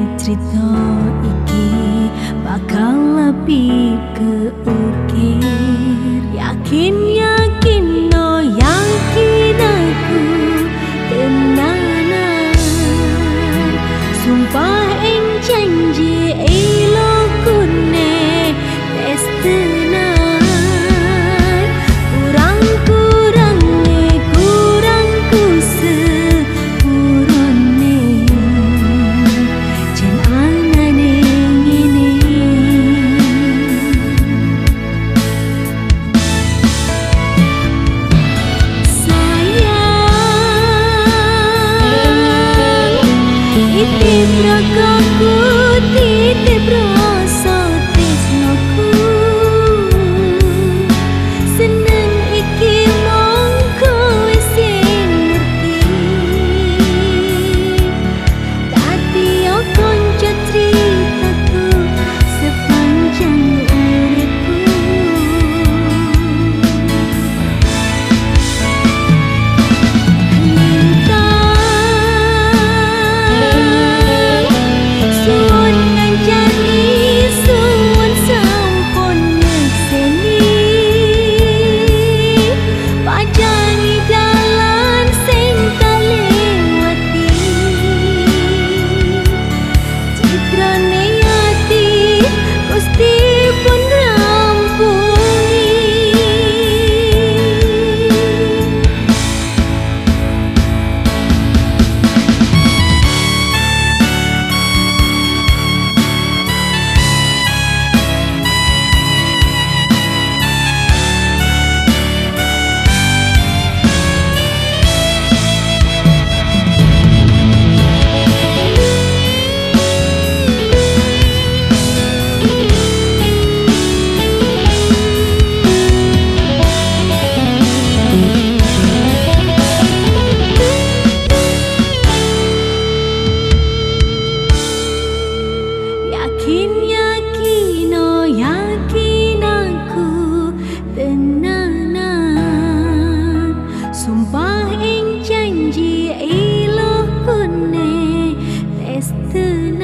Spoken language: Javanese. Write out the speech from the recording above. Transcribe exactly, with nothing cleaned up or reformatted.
cerita iki bakal lebih ke ukir. Yakin yakin no yakin aku tenanan, sumpah ing janji elokune tes tenan. Kurang-kurang ne kurangku sepurone jen anane ngene. Sayang itip ragaku titip rasa tresnoku, seneng iki mong kowe sing ngerti. Dadi yo konco ceritaku sepanjang uripku. Suwun ngancani suwun sampun nyekseni, pajangi dalan sing tak lewati. Citrane ati Gusti pun rampungi. Yakin yakin oh yakin aku tenanan, sumpah ing janji elokune tes tenan.